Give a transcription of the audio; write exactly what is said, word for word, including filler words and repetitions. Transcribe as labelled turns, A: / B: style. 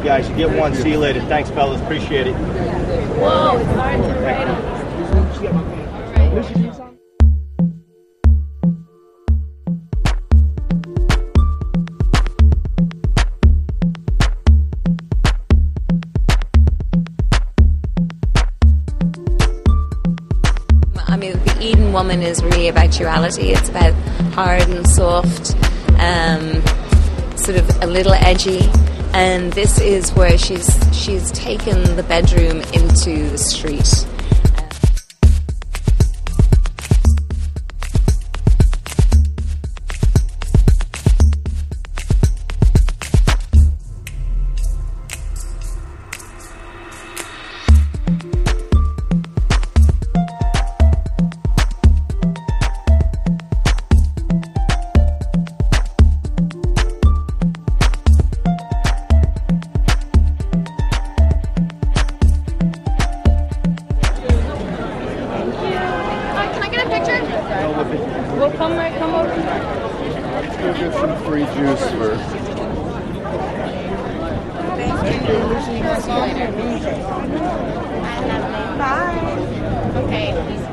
A: guys. You get one. See you later. Thanks, fellas. Appreciate it.
B: Whoa, it's hard to write on.
C: I mean, the Edun woman is really about duality. It's about hard and soft, um, sort of a little edgy. And this is where she's she's taken the bedroom into the street.
B: We'll come right, come over.
D: Let's go get some free juice first.
B: Thank you. See you later. Bye. Okay.